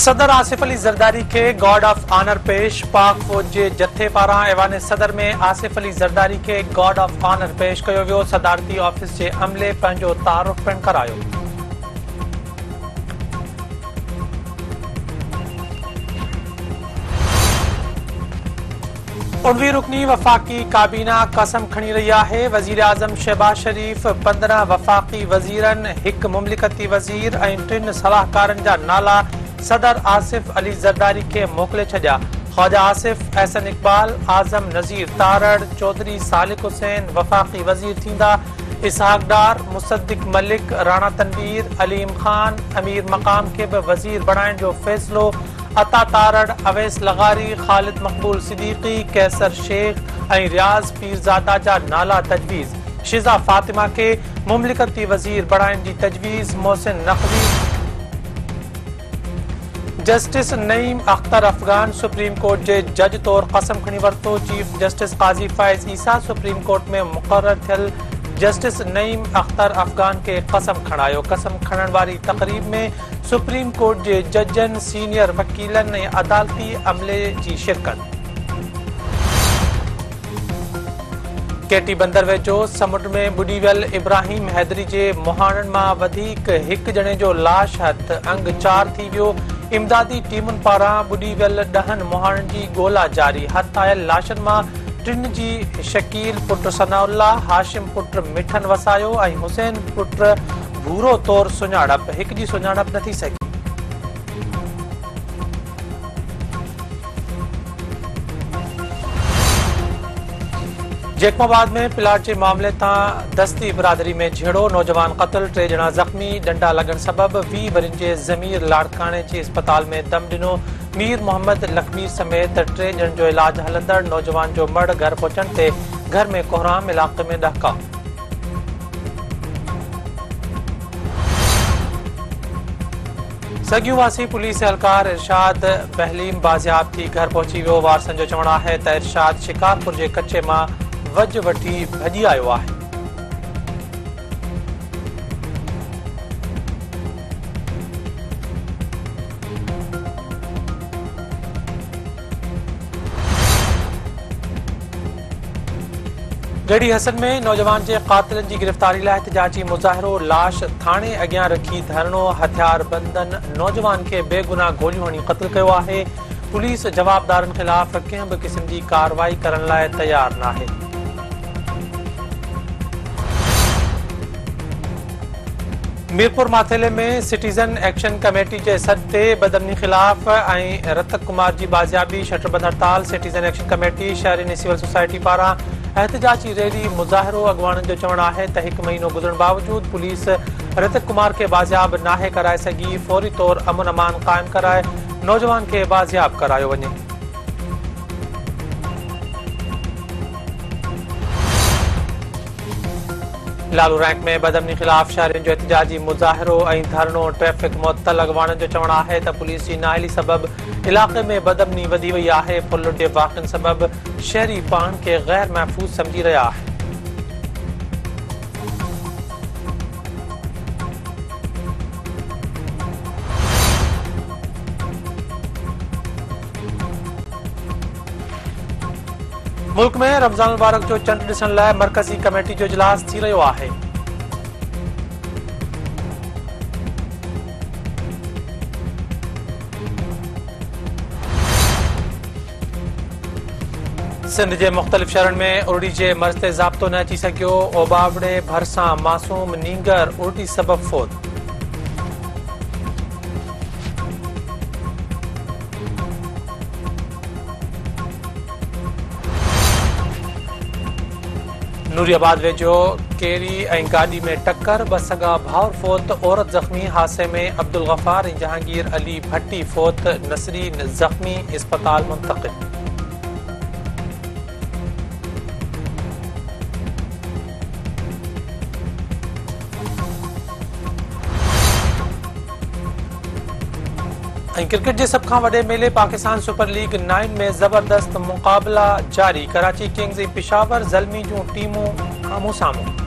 सदर आसिफ अली ज़रदारी के guard of honour पेश पाक फौज जे जथे पारां ऐवान सदर में आसिफ अली ज़रदारी के गॉर्ड ऑफ ऑनर पेश कयो वियो। सदारती ऑफिस जे अमले पंहिंजो तारुफ पिण करायो। उणवीह रुकनी वफाकी काबीना कसम खणी रही है। वज़ीर आज़म शहबाज शरीफ 15 वफाकी वज़ीरन, 1 मुमलिकती वज़ीर ऐं 3 सलाहकारनि जा नाला सदर आसिफ अली ज़रदारी के मोकिले छॾिया। ख्वाजा आसिफ, एहसन इकबाल, आज़म नज़ीर तारड़, चौधरी सालिक हुसैन वफाकी वज़ीर थींदा। इसहाक डार, मुसद्दिक मलिक, राणा तनवीर, अलीम खान, अमीर मकाम के भी वज़ीर बणाइण जो फ़ैसिलो। अता तारड़, अवैस लगारी, ख़ालिद मक़बूल सिद्दीकी, कैसर शेख ऐं रियाज़ पीरज़ादा जा नाला तजवीज़। शिज़ा फ़ातिमा के मुमलिकती वज़ीर बणाइण जी तजवीज़। Mohsin Naqvi, justice Naeem Akhtar Afghan supreme court जे जज तौर कसम खणी वरतो। Chief justice Qazi Faez Isa supreme court में मुक़र्रर थियल जस्टिस नईम अख्तर अफगान के कसम खणायो। कसम खणण वारी तक़रीब में सुप्रीम कोर्ट जे जजन, सीनियर वकीलन ऐं अदालती अमले जी शिरकत। केटी बंदर वेझो समुंड में बुॾी वियल इब्राहिम हैदरी जे मुहाणनि मां वधीक हिक ॼणे जो लाश हथ अंग 4 थी वियो। इमदादी टीमुनि पारां बुॾी वियल 10 मुहाणनि जी ॻोल्हा जारी। हथ आयल लाशनि मां 3 जी शकील पुट सनाउल्ला, हाशिम पुट मिठन वसायो ऐं हुसैन पुट भूरो तौर सुञाणप। 1 जी सुञाणप न थी सघी। जैकमाबाद में प्लाट के मामले तां दस्ती बिरादरी में झेड़ो, नौजवान कत्ल, 3 ॼणा ज़ख़्मी। डंडा लगन सबब 20 वरियुनि जे ज़मीर लाड़काणे जे अस्पताल में दम ॾिनो। मीर मोहम्मद लखमीर समेत 3 ॼणनि जो इलाज हलंदड़। नौजवान जो मड़ घर पहुचण ते घर में कोहराम, इलाक़े में ॾहका। सगियूं वासी पुलिस एहलकार इरशाद बहलीम बाज़ियाब थी घर पहुची वियो। वारसनि जो चवणु आहे त इरशाद शिकारपुर जे कचे मां वज वठी भॼी आयो आहे। गढ़ी हसन में नौजवान के कातिलन की गिरफ्तारी लाइ एहतजाजी मुज़ाहिरो। लाश थाने अॻियां रखी धरणो। हथियार बंदन नौजवान के बेगुनाह गोलियूं हणी क़त्ल कयो आहे। पुलिस जवाबदारनि ख़िलाफ़ कंहिं बि क़िस्म जी कार्रवाई करण लाइ तयार नाहे। मीरपुर माथेले में सिटीज़न एक्शन कमेटी के सदे बदमनी खिलाफ ऐं रतक कुमार की बाजियाबी। शटरबंद हड़ताल। सिटीज़न एक्शन कमेटी शहरी सिविल सोसाइटी पारां एहतजाजी रैली मुज़ाहिरो। अॻवाननि जो चवणु आहे त 1 महीनो गुज़रण बावजूद पुलिस रतक कुमार के बाजियाब नाहे कराए सघी। फौरी तौर अमन अमान कायम कराए नौजवान के बाजियाब करायो वञे। लालू रैंक में बदमनी खिलाफ शहरियुनि जो एहतजाजी मुज़ाहिरो ऐं धरणो। ट्रैफिक मुअत्तल। अॻवाननि जो चवणु आहे त पुलिस जी नाअहली सबब इलाक़े में बदमनी वधी वई आहे। फुलुट जे वाक़िअनि सबब शहरी पाण खे गैर महफ़ूज़ समझी रहिया आहिनि। मुल्क में रमज़ान मुबारक जो चंड ॾिसण लाइ मरकज़ी कमेटी जो इजलास थी रहियो आहे। सिंध के मुख़्तलिफ़ शहरनि में उर्डी जे मर्ज़ ते ज़ाब्तो न अची सघियो। ओबावड़े भरिसां मासूम नींगर उर्डी सबब फौत। नूरियाबाद वेझो केरी ऐं गाड़ी में टक्कर, 2 सगा भाउर फौत, औरत ज़ख़्मी। हादसे में अब्दुल गफ़ार ऐं जहांगीर अली भट्टी फौत, नसरीन ज़ख़्मी, अस्पताल मुंतक़िल। क्रिकेट के सब खां वडे मेले पाकिस्तान सुपर लीग 9 में जबरदस्त मुकाबला जारी। कराची किंग्स ऐं पिशावर ज़ल्मी जूं टीमूं आमो साम्हूं।